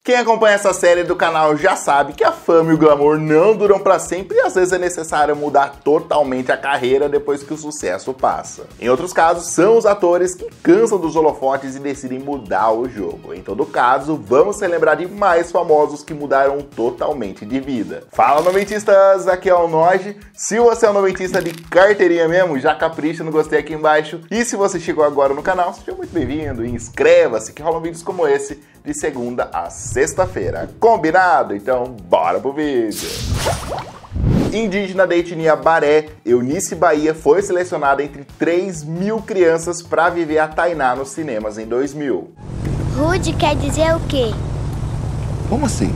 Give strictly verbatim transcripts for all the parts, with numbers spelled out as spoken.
Quem acompanha essa série do canal já sabe que a fama e o glamour não duram pra sempre e às vezes é necessário mudar totalmente a carreira depois que o sucesso passa. Em outros casos, são os atores que cansam dos holofotes e decidem mudar o jogo. Em todo caso, vamos relembrar de mais famosos que mudaram totalmente de vida. Fala, noventistas! Aqui é o Noge. Se você é um noventista de carteirinha mesmo, já capricha no gostei aqui embaixo. E se você chegou agora no canal, seja muito bem-vindo e inscreva-se que rolam vídeos como esse de segunda a sexta-feira. Combinado? Então bora pro vídeo! Indígena da etnia Baré, Eunice Bahia foi selecionada entre três mil crianças para viver a Tainá nos cinemas em dois mil. Rude quer dizer o quê? Como assim?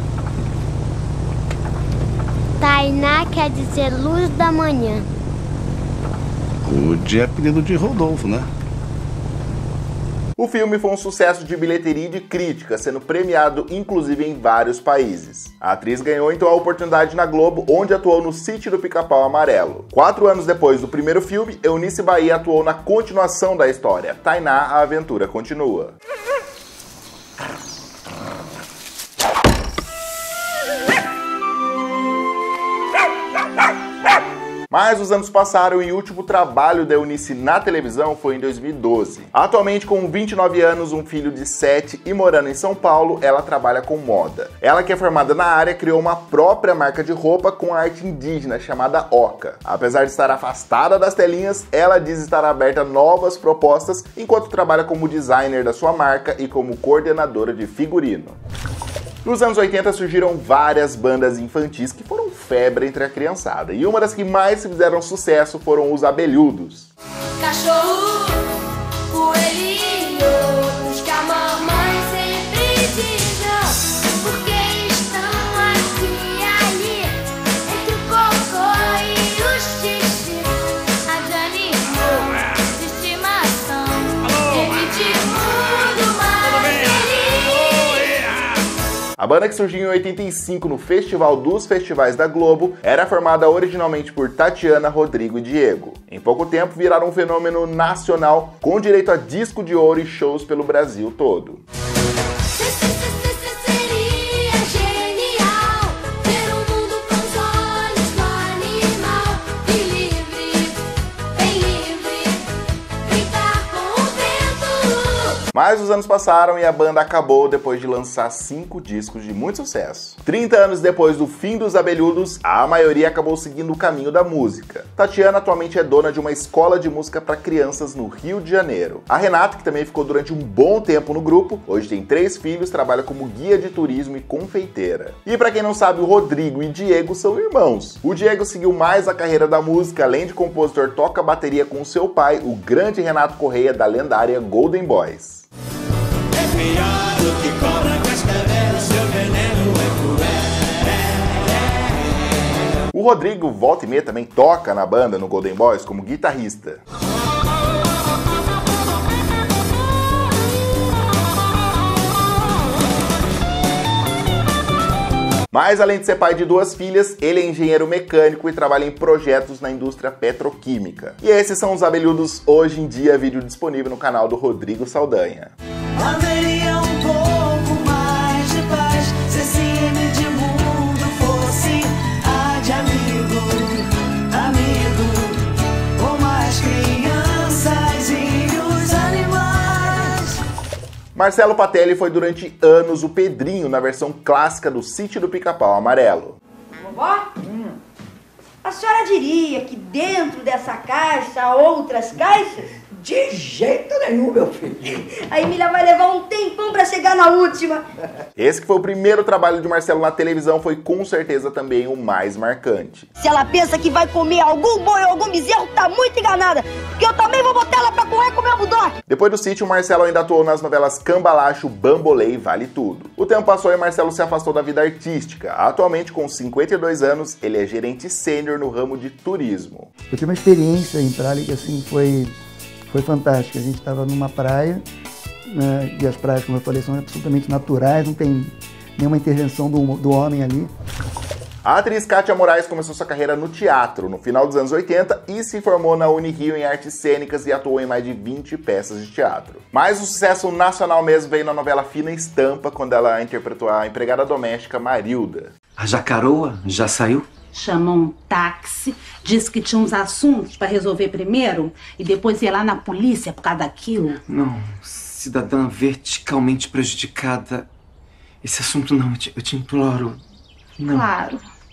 Tainá quer dizer luz da manhã. Rude é apelido de Rodolfo, né? O filme foi um sucesso de bilheteria e de crítica, sendo premiado inclusive em vários países. A atriz ganhou então a oportunidade na Globo, onde atuou no Sítio do Pica-Pau Amarelo. Quatro anos depois do primeiro filme, Eunice Bahia atuou na continuação da história, Tainá, a aventura continua. Mas os anos passaram e o último trabalho da Eunice na televisão foi em dois mil e doze. Atualmente, com vinte e nove anos, um filho de sete e morando em São Paulo, ela trabalha com moda. Ela, que é formada na área, criou uma própria marca de roupa com arte indígena chamada Oca. Apesar de estar afastada das telinhas, ela diz estar aberta a novas propostas enquanto trabalha como designer da sua marca e como coordenadora de figurino. Nos anos oitenta surgiram várias bandas infantis que foram febre entre a criançada, e uma das que mais fizeram sucesso foram os Abelhudos. Cachorro, coelhinho, os que a mamãe sempre diz não, porque estão aqui e ali, entre o cocô e o xixi, a de animal de estimação, ele de mundo mais feliz. A banda, que surgiu em oitenta e cinco no Festival dos Festivais da Globo, era formada originalmente por Tatiana, Rodrigo e Diego. Em pouco tempo viraram um fenômeno nacional, com direito a disco de ouro e shows pelo Brasil todo. Mas os anos passaram e a banda acabou depois de lançar cinco discos de muito sucesso. trinta anos depois do fim dos Abelhudos, a maioria acabou seguindo o caminho da música. Tatiana atualmente é dona de uma escola de música para crianças no Rio de Janeiro. A Renata, que também ficou durante um bom tempo no grupo, hoje tem três filhos, trabalha como guia de turismo e confeiteira. E para quem não sabe, o Rodrigo e Diego são irmãos. O Diego seguiu mais a carreira da música, além de compositor, toca bateria com seu pai, o grande Renato Correia, da lendária Golden Boys. Que cobra cascavel, seu veneno é cruel. O Rodrigo, volta e meia, também toca na banda no Golden Boys como guitarrista. Mas além de ser pai de duas filhas, ele é engenheiro mecânico e trabalha em projetos na indústria petroquímica. E esses são os Abelhudos hoje em dia, vídeo disponível no canal do Rodrigo Saldanha. Haveria um pouco mais de paz se esse M de mundo fosse a de amigo, amigo, como as crianças e os animais. Marcelo Patelli foi durante anos o Pedrinho na versão clássica do Sítio do Pica-Pau Amarelo. Vovó, hum. a senhora diria que dentro dessa caixa há outras caixas? De jeito nenhum, meu filho. A Emília vai levar um tempão pra chegar na última. Esse que foi o primeiro trabalho de Marcelo na televisão foi com certeza também o mais marcante. Se ela pensa que vai comer algum boi ou algum bezerro, tá muito enganada. Porque eu também vou botar ela pra correr com o meu bulldog. Depois do Sítio, Marcelo ainda atuou nas novelas Cambalacho, Bambolê e Vale Tudo. O tempo passou e Marcelo se afastou da vida artística. Atualmente, com cinquenta e dois anos, ele é gerente sênior no ramo de turismo. Eu tive uma experiência em Prali que assim foi... Foi fantástico. A gente estava numa praia, né, e as praias, como eu falei, são absolutamente naturais, não tem nenhuma intervenção do, do homem ali. A atriz Kátia Moraes começou sua carreira no teatro no final dos anos oitenta e se formou na Unirio em artes cênicas e atuou em mais de vinte peças de teatro. Mas o sucesso nacional mesmo veio na novela Fina Estampa, quando ela interpretou a empregada doméstica Marilda. A Jacaroa já saiu? Chamou um táxi, disse que tinha uns assuntos para resolver primeiro e depois ia lá na polícia por causa daquilo. Não, cidadã verticalmente prejudicada. Esse assunto não, eu te, eu te imploro. Não. Claro.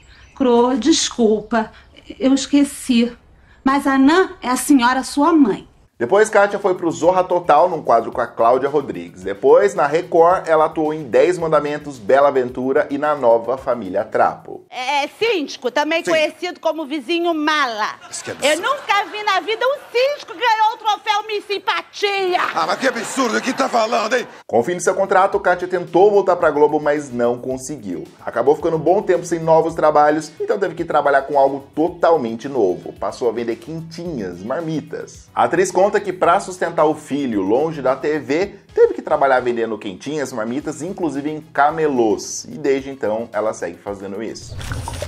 Cro, desculpa, eu esqueci. Mas a Nã é a senhora sua mãe. Depois, Kátia foi pro Zorra Total, num quadro com a Cláudia Rodrigues. Depois, na Record, ela atuou em Dez Mandamentos, Bela Aventura e na Nova Família Trapo. É, síndico, também Sim. conhecido como vizinho mala. Eu nunca vi na vida um síndico ganhar o troféu Miss Simpatia. Ah, mas que absurdo, o que tá falando, hein? Com o fim de seu contrato, Kátia tentou voltar pra Globo, mas não conseguiu. Acabou ficando um bom tempo sem novos trabalhos, então teve que trabalhar com algo totalmente novo. Passou a vender quentinhas, marmitas. A atriz conta que para sustentar o filho longe da T V, teve que trabalhar vendendo quentinhas, marmitas, inclusive em camelôs. E desde então, ela segue fazendo isso.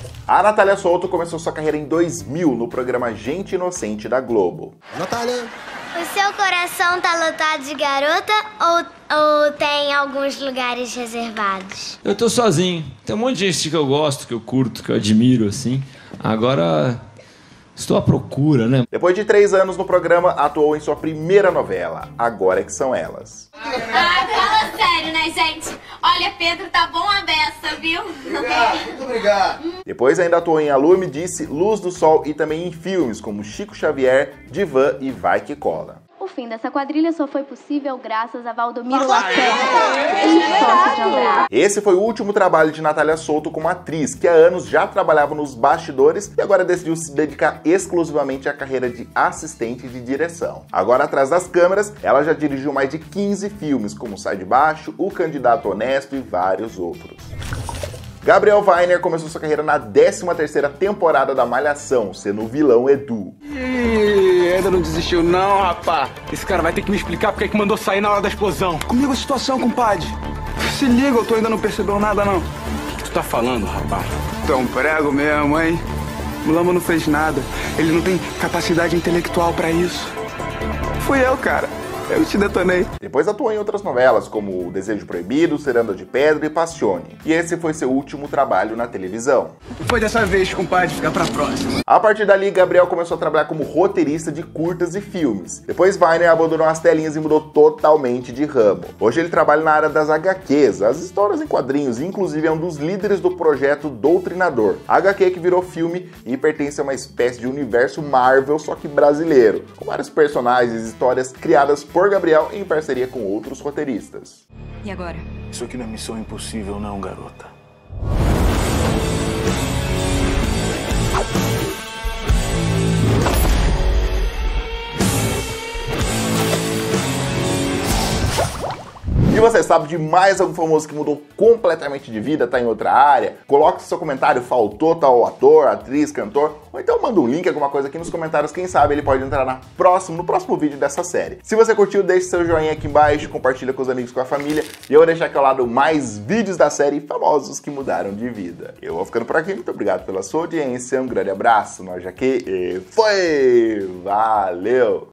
A Natália Souto começou sua carreira em dois mil no programa Gente Inocente da Globo. Natália! O seu coração tá lotado de garota ou, ou tem alguns lugares reservados? Eu tô sozinho. Tem um monte de gente que eu gosto, que eu curto, que eu admiro, assim. Agora... estou à procura, né? Depois de três anos no programa, atuou em sua primeira novela, Agora Que São Elas. Ah, fala sério, né, gente? Olha, Pedro tá bom a beça, viu? Obrigado, muito obrigado. Depois ainda atuou em A Lua Me Disse, Luz do Sol e também em filmes como Chico Xavier, Divã e Vai Que Cola. O fim dessa quadrilha só foi possível graças a Valdomiro Lacerda, ex-sócio de Andrade. Esse foi o último trabalho de Natália Souto como atriz, que há anos já trabalhava nos bastidores e agora decidiu se dedicar exclusivamente à carreira de assistente de direção. Agora, atrás das câmeras, ela já dirigiu mais de quinze filmes, como Sai de Baixo, O Candidato Honesto e vários outros. Gabriel Weiner começou sua carreira na décima terceira temporada da Malhação, sendo o vilão Edu. Ih, ainda não desistiu não, rapá. Esse cara vai ter que me explicar porque é que mandou sair na hora da explosão. Comigo a situação, compadre. Se liga, eu tô ainda não percebeu nada, não. O que tu tá falando, rapá? Tu é um prego mesmo, hein? O Lama não fez nada. Ele não tem capacidade intelectual pra isso. Fui eu, cara. Eu te detonei. Depois atuou em outras novelas, como O Desejo Proibido, Ciranda de Pedra e Passione. E esse foi seu último trabalho na televisão. Foi dessa vez, compadre, fica pra próxima. A partir dali, Gabriel começou a trabalhar como roteirista de curtas e filmes. Depois, Weiner abandonou as telinhas e mudou totalmente de ramo. Hoje ele trabalha na área das agá quês, as histórias em quadrinhos, e inclusive é um dos líderes do projeto Doutrinador, agá quê que virou filme e pertence a uma espécie de universo Marvel, só que brasileiro, com vários personagens e histórias criadas por por Gabriel em parceria com outros roteiristas. E agora? Isso aqui não é missão impossível não, garota. E você sabe de mais algum famoso que mudou completamente de vida, tá em outra área? Coloque seu comentário, faltou tal ator, atriz, cantor, ou então manda um link, alguma coisa aqui nos comentários, quem sabe ele pode entrar na próximo, no próximo vídeo dessa série. Se você curtiu, deixe seu joinha aqui embaixo, compartilha com os amigos, com a família, e eu vou deixar aqui ao lado mais vídeos da série Famosos que Mudaram de Vida. Eu vou ficando por aqui, muito obrigado pela sua audiência, um grande abraço, nós aqui e foi! Valeu!